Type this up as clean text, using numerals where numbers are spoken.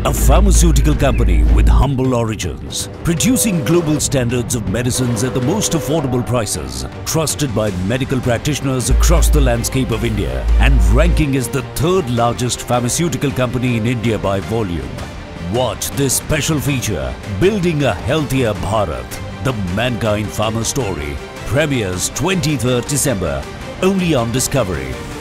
A pharmaceutical company with humble origins, producing global standards of medicines at the most affordable prices, trusted by medical practitioners across the landscape of India, and ranking as the third largest pharmaceutical company in India by volume. Watch this special feature, Building a Healthier Bharat, the Mankind Pharma Story, premieres 23rd December, only on Discovery.